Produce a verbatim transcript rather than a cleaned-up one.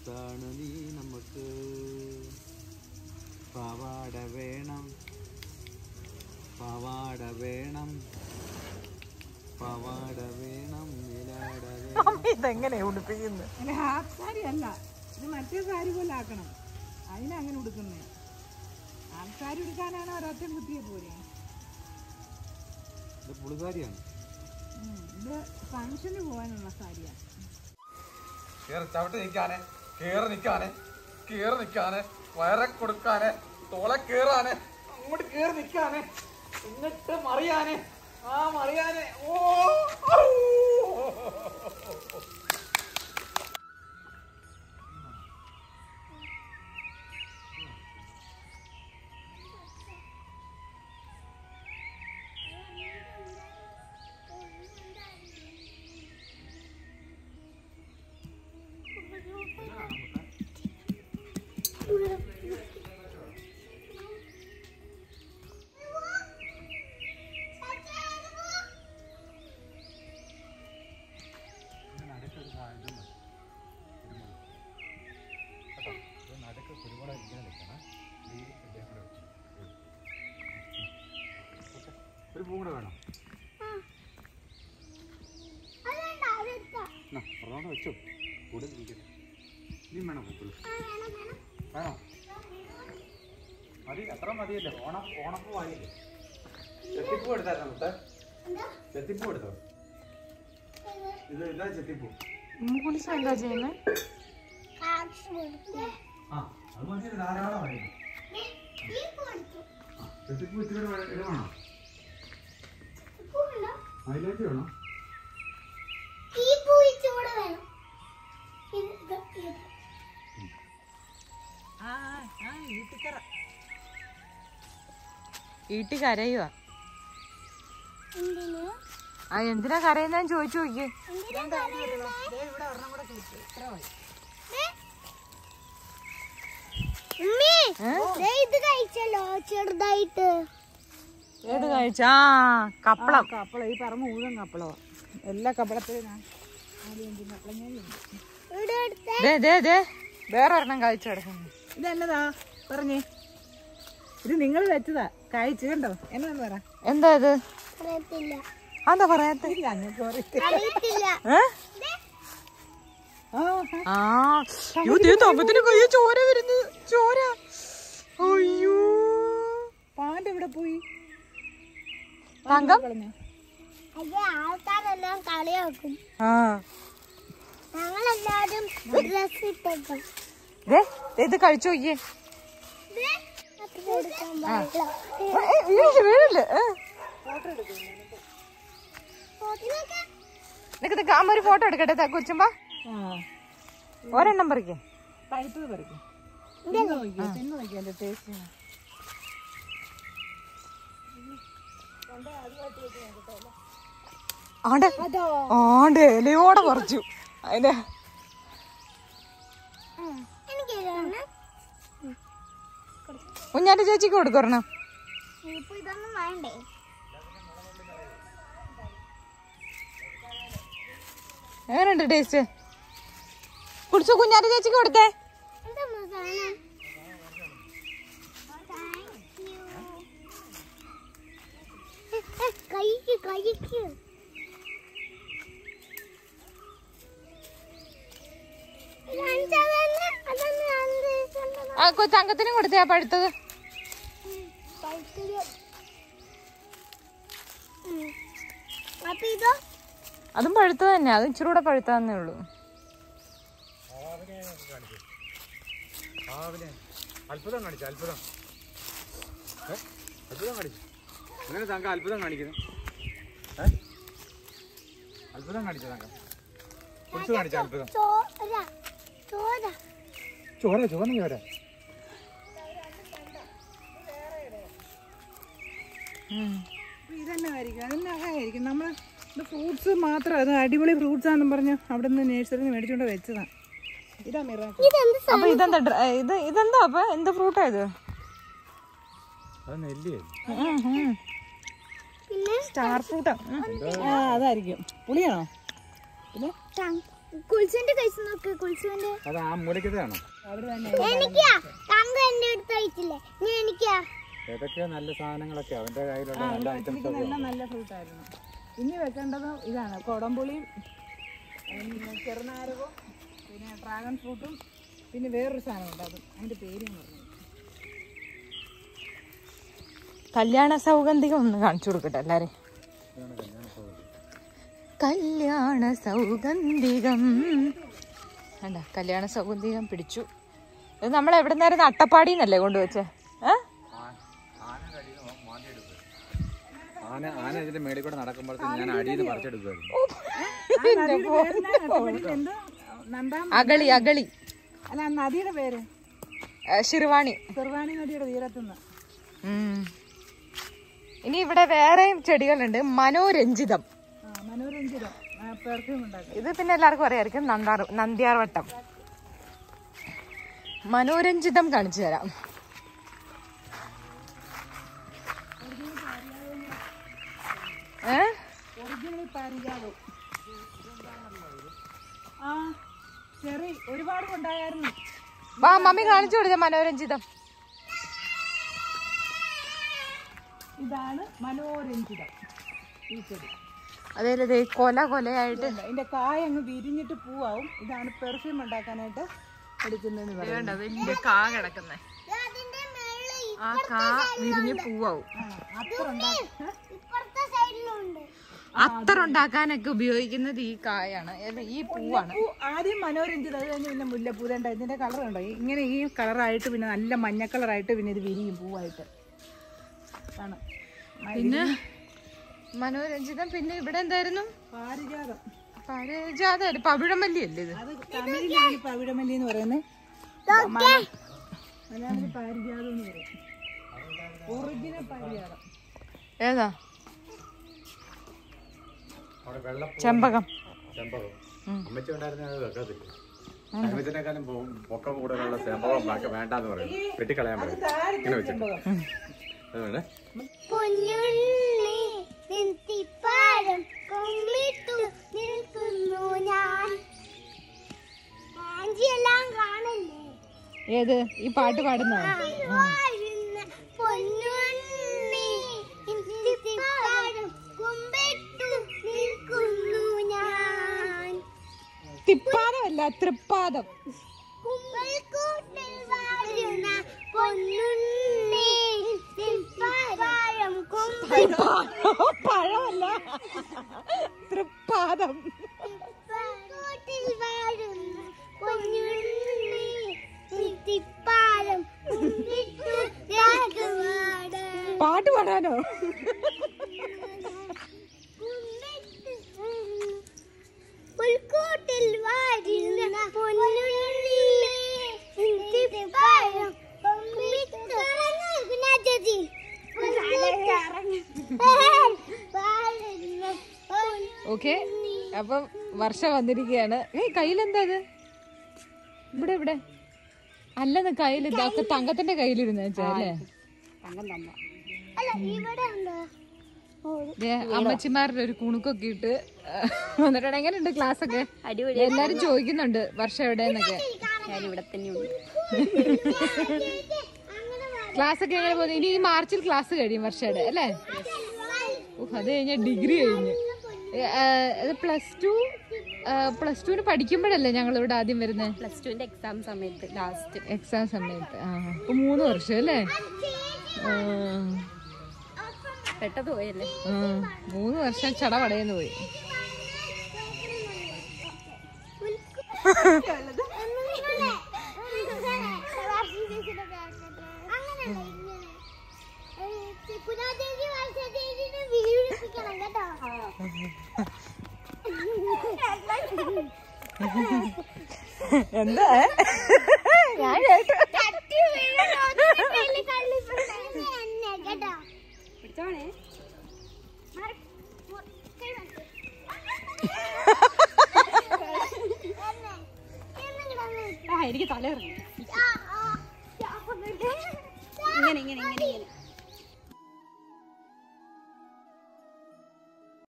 മുത്താണ് നീ നമുക്ക്. പാവാട വേണം, പാവാട വേണം, പാവാട വേണം, നിലാട വേണം. ഇതെങ്ങനെയാ ഉടുപ്പിക്കുന്നത്? ഹാഫ് സാരി അല്ല, ഇത് മറ്റേ സാരി പോലെ ആക്കണം. അതിനങ്ങനെ ഉടുക്കുന്നേ. ഹാഫ് സാരി ഉടുക്കാനാണ് ഒരൊറ്റ കുത്തിയെ പോലെ. ഇത് പുളിസാരിയാണ്. ഇത് ഫംഗ്ഷന് പോകാനുള്ള സാരിയാണ്. ചവിട്ടി നിൽക്കാനെ, കേറി നിൽക്കാനെ, കേറി നിൽക്കാനെ, വയറെ കൊടുക്കാനെ, തോളെ കേറാനെ, അങ്ങോട്ട് കേറി നിൽക്കാനെ, എന്നിട്ട് മറിയാനെ, ആ മറിയാനെ. ഓ ഒരു പൂ കൂടെ വേണം. വെച്ചോ, കൂടെ ഇനിയും വേണം പൂക്കള്. വേണോ? മതി, അത്ര മതിയല്ലേ? ഓണം ഓണപ്പൂ ആയില്ലേ? ചെത്തിപ്പൂ എടുത്തായിരുന്നു മുത്തേ? ചെത്തിപ്പൂ എടുത്തോ? ഇത് ഇതാ ചെത്തിപ്പൂ. എന്താ ചെയ്യുന്നത്? ആ അത് മതി, ധാരാളമായി. ചെത്തിപ്പൂ ഇച്ചിരി ഇടണോ? അതിലേക്ക് വേണോ? വീട്ടിൽ കരയുവാ. ആ എന്തിനാ കരയുന്ന ചോദിച്ചു നോക്കിയേ. ചെറുതായിട്ട് ഏത് കഴിച്ച? ആ കപ്പളം. കപ്പളം ഈ പറമ്പ് മുഴുവൻ കപ്പളവാ. എല്ലാ കപ്പളത്തിലും വേറെ ഒരെണ്ണം കഴിച്ചു കിടക്കുന്നു. ഇതെന്നതാ പറഞ്ഞേ? ഇത് നിങ്ങൾ വെച്ചതാ, കഴിച്ചു കണ്ടോ? എന്നാന്ന് പറ. എന്താ ഇത്? അതാ പറയാത്ത? തമ്പത്തിന് കയ്യ ചോര വരുന്നു. ചോര. അയ്യോ, പാൻ്റെ ഇവിടെ പോയി. തങ്കം ആൾക്കാരെല്ലാം കളിയാക്കും. ആ ഞങ്ങളെല്ലാരും ഡ്രസ് ഇട്ടേക്കും. ഇത് കഴിച്ചു നോക്കിയേ. വീഴില്ലേ? നിനക്ക് അമ്മ ഒരു ഫോട്ടോ എടുക്കട്ടെ കൊച്ചുമ്പ. ഒരെണ്ണം പറിക്കേ. പഴുത്തത് പറിക്കും. ടേസ്റ്റ് ആണ്ട് ആണ്ട് ഇലയോടെ പറിച്ചു. അതിന്റെ കുഞ്ഞാന്റെ ചേച്ചിക്ക് കൊടുക്കണം. എങ്ങനെയുണ്ട് ടേസ്റ്റ്? കുടിച്ചു. കുഞ്ഞാന്റെ ചേച്ചിക്ക് കൊടുത്തേ. കഴിക്ക് കഴിക്ക്. ആ കൊച്ചങ്കത്തിനും കൊടുത്തേ ആ പഴുത്തത്. അതും പഴുത്തത് തന്നെ. അതും ഇച്ചിരി കൂടെ പഴുത്തതന്നേ ഉള്ളൂ. അത്ഭുതം കാണിച്ചു. അത്ഭുതം അത്ഭുതം കാണിച്ചു. അങ്ങനെ തങ്ക അത്ഭുതം കാണിക്കുന്നു. അത്ഭുതം കാണിച്ചു തങ്ക. കുറിച്ച് കാണിച്ച അത്ഭുതം. ചോര ചോര ചോര. ഇതന്നെ ആയിരിക്കും. അതിനകമായിരിക്കും. നമ്മൾ ഇത് ഫ്രൂട്ട്സ് മാത്രം, അത് അടിപൊളി ഫ്രൂട്ട്സ് ആണെന്നും പറഞ്ഞ് അവിടെ നിന്ന് നേഴ്സറിന്ന് മേടിച്ചോണ്ട് വെച്ചതാ. ഇതാ മിറാക്കിൾ. അപ്പൊ ഇതെന്താ? ഇത് ഇതെന്താ? അപ്പൊ എന്ത് ഫ്രൂട്ടാ ഇത്? സ്റ്റാർ ഫ്രൂട്ടാ. ആ അതായിരിക്കും. പുളിയാണോ? പിന്നെ കുളിച്ചുവിന്റെ കഴിച്ചു നോക്ക്. കുളിച്ചുവിന്റെ അത് ആ മൂലക്കതാണോ? എനിക്കാ തങ്ക എന്റെ അടുത്ത് കഴിച്ചില്ലേ? ഞാൻ എനിക്കാ ഏതൊക്കെയോ നല്ല സാധനങ്ങളൊക്കെ അവന്റെ കയ്യിലുള്ള നല്ല ഐറ്റംസ് നല്ല നല്ല ഫ്രൂട്ടായിരുന്നു. ഇനി വെക്കേണ്ടത് ഇതാണ് കൊടംപുളിയും ചെറുനാരകവും പിന്നെ ഡ്രാഗൺ ഫ്രൂട്ടും പിന്നെ വേറൊരു സാധനം ഉണ്ട്. അത് അതിന്റെ പേര് ഞാൻ പറഞ്ഞു. കല്യാണ സൗഗന്ധികം ഒന്ന് കാണിച്ചു കൊടുക്കട്ടെ എല്ലാരെ. കല്യാണ സൗഗന്ധികം വേണ്ട, കല്യാണ സൗഗന്ധികം പിടിച്ചു. ഇത് നമ്മൾ എവിടെ നിന്നായിരുന്നു? അട്ടപ്പാടിന്നല്ലേ കൊണ്ടുവച്ചേ? ആന ആന ഇതിന്റെ മേളിൽ കൂടെ നടക്കുമ്പോഴത്തേക്ക് ഞാൻ അടിയിൽ നിന്ന് പറിച്ചെടുക്കുമായിരുന്നു. അകളി അകളി അല്ല നദിയുടെ പേര് ശിർവാണി. ചെറുവാണി നദിയുടെ തീരത്തുനിന്ന്. ഇനി ഇവിടെ വേറെയും ചെടികളുണ്ട്. മനോരഞ്ജിതം, മനോരഞ്ജിതം പെർഫ്യൂം ഉണ്ടാക്കും. ഇത് പിന്നെ എല്ലാവർക്കും അറിയായിരിക്കും. നന്ദാർ നന്ദ്യാർവട്ടം. മനോരഞ്ജിതം കാണിച്ചു തരാം. ഏ ഒറിജിനൽ പാരിജാതം. ആ ചെറി ഒരുപാട് ഉണ്ടായിരുന്നു. വാ മമ്മി കാണിച്ചു കൊടുത്ത മനോരഞ്ജിതം. ഇതാണ് മനോരഞ്ജിതം ഈ ചെടി. അതേലേ കൊല കൊലയായിട്ട് ഇതിന്റെ കായ അങ്ങ് വിരിഞ്ഞിട്ട് പൂവാവും. ഇതാണ് പെർഫ്യൂം ഉണ്ടാക്കാനായിട്ട് എടുക്കുന്നതെന്ന് പറയുന്നത്. വലിയ കാ കിടക്കുന്നേ. ആ കാ വിരിഞ്ഞ് പൂവാവും. അത്തർ ഉണ്ടാക്കാനൊക്കെ ഉപയോഗിക്കുന്നത് ഈ കായാണ്, ഈ പൂവാണ്. ആദ്യം മനോരഞ്ജിതം, അത് കഴിഞ്ഞ് പിന്നെ മുല്ലപ്പൂ. വേണ്ട ഇതിന്റെ കളർ ഉണ്ടോ? ഇങ്ങനെ ഈ കളറായിട്ട് പിന്നെ നല്ല മഞ്ഞ കളറായിട്ട് പിന്നെ ഇത് വിരിയും പൂവായിട്ട് ആണ്. പിന്നെ മനോരഞ്ജിതം. പിന്നെ ഇവിടെ എന്തായിരുന്നു? പാരിജാതം. പാരിജാതം പവിഴമല്ലി അല്ലേ ഇത്? അത് തമിഴിലാണ് പവിഴമല്ലി എന്ന് പറയുന്നത്. മലയാളത്തിൽ പാരിജാതം എന്ന് പറയും. ഒറിജിനൽ പാരിജാതം ഏതാ? ചെമ്പകം. ചെമ്പകം അമ്മച്ചി ഉണ്ടായിരുന്ന വെക്കത്തില്ല. അമ്മച്ചിനെക്കാളും പൊക്കം കൂടുതലുള്ള ചെമ്പകം വേണ്ടാന്ന് പറയും, വെട്ടിക്കളയാൻ പറയും. ഇങ്ങനെ വെച്ചിട്ട് അതുകൊണ്ട് ഏത് ഈ പാട്ട് പാടുന്ന? തിപ്പാദമല്ല, തൃപ്പാദം. പഴമല്ല, തൃപ്പാദം. പാട്ട് പാടാനോ? ഓക്കെ, അപ്പൊ വർഷ വന്നിരിക്കുകയാണ്. ഏയ് കയ്യിലെന്താ അത്? ഇവിടെ ഇവിടെ അല്ലെന്ന് കയ്യിൽ ഇതാക്ക തങ്കത്തിന്റെ കയ്യിലിരുന്ന വെച്ചല്ലേ? അമ്മച്ചിമാരുടെ ഒരു കുണുക്കൊക്കെ ഇട്ട് വന്നിട്ടുണ്ട്. എങ്ങനെയുണ്ട് ക്ലാസ് ഒക്കെ? എല്ലാരും ചോദിക്കുന്നുണ്ട് വർഷ എവിടെയെന്നൊക്കെ. ക്ലാസ് ഒക്കെ എങ്ങനെ പോകുന്നു? ഇനി ഈ മാർച്ചിൽ ക്ലാസ് കഴിയും വർഷയുടെ അല്ലേ? അത് കഴിഞ്ഞ ഡിഗ്രി കഴിഞ്ഞു. പ്ലസ് ടു പ്ലസ് ടുവിന് പഠിക്കുമ്പോഴല്ലേ ഞങ്ങൾ ഇവിടെ ആദ്യം വരുന്നത്? പ്ലസ് ടുവിന്റെ എക്സാം സമയത്ത്, ലാസ്റ്റ് എക്സാം സമയത്ത്. ആ അപ്പൊ മൂന്ന് വർഷം അല്ലേ? പെട്ടത് പോയല്ലേ? മൂന്ന് വർഷം ചടപടയെന്ന് പോയി. എന്താ ഞാൻ കേട്ടു. എനിക്ക് തല ഇറങ്ങി. ഇങ്ങനെ ഇങ്ങനെ ഇങ്ങനെ ഇങ്ങനെ